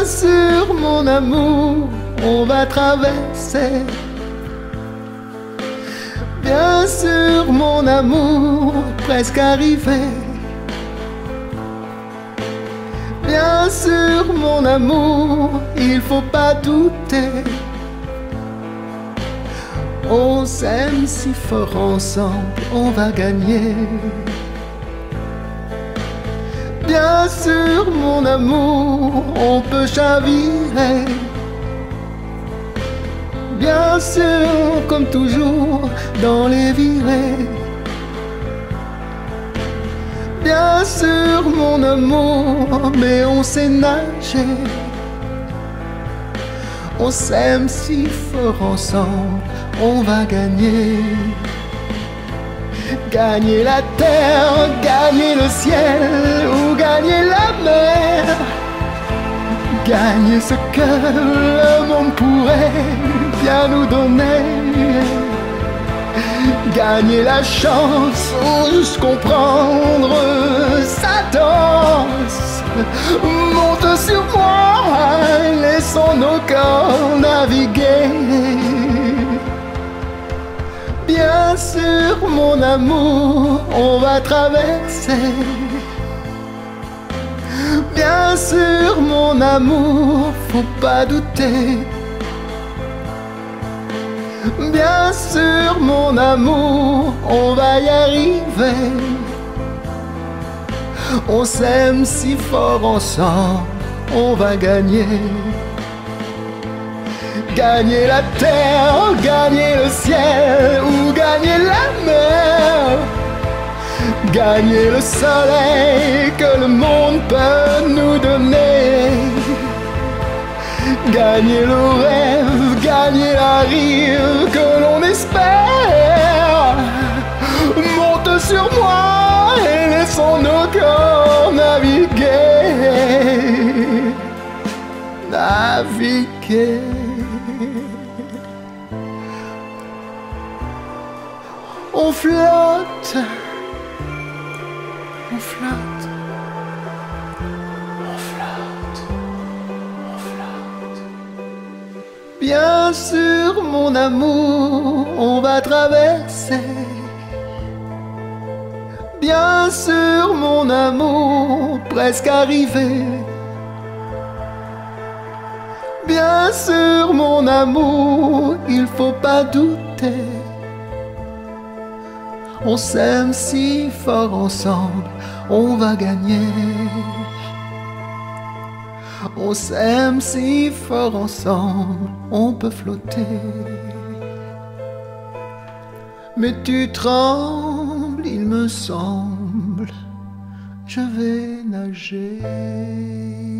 sûr, mon amour, on va traverser. Bien sûr, mon amour, presque arrivé. Bien sûr, mon amour, il faut pas douter. On s'aime si fort ensemble, on va gagner. Bien sûr, mon amour, on peut chavirer. Bien sûr, comme toujours, dans les virées. Bien sûr, mon amour, mais on sait nager. On s'aime si fort ensemble, on va gagner. Gagner la terre, gagner le ciel ou gagner la mer. Gagner ce que le monde pourrait bien nous donner. Gagner la chance ou juste comprendre sa danse. Monte sur moi, laissons nos corps naviguer. Bien sûr, mon amour, on va traverser. Bien sûr, mon amour, faut pas douter. Bien sûr, mon amour, on va y arriver. On s'aime si fort ensemble, on va gagner. Gagner la terre, gagner le ciel ou gagner la mer. Gagner le soleil que le monde peut nous donner. Gagner le rêve, gagner la rive que l'on espère. Monte sur moi et laissons nos corps naviguer. Naviguer. On flotte. On flotte. On flotte. On flotte. Bien sûr, mon amour, on va traverser. Bien sûr, mon amour, presque arrivé. Bien sûr, mon amour, il faut pas douter. On s'aime si fort ensemble, on va gagner. On s'aime si fort ensemble, on peut flotter. Mais tu trembles, il me semble, je vais nager.